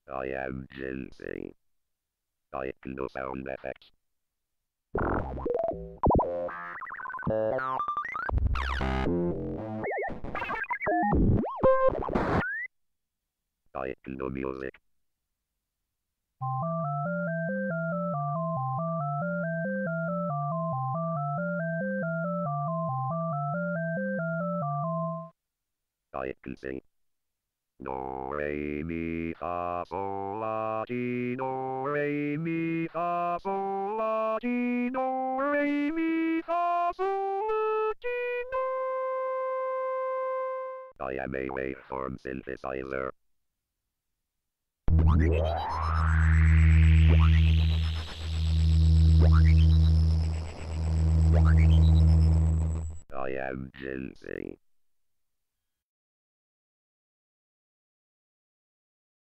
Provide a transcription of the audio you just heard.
I am GinSing. I can do sound effects. I can do music. I can sing. Do, re, mi, fa, sol, la, ti, do, re, mi, fa, sol, la, ti, do, re, mi, fa, sol, la, ti, do. I am a waveform synthesizer. I am GinSing.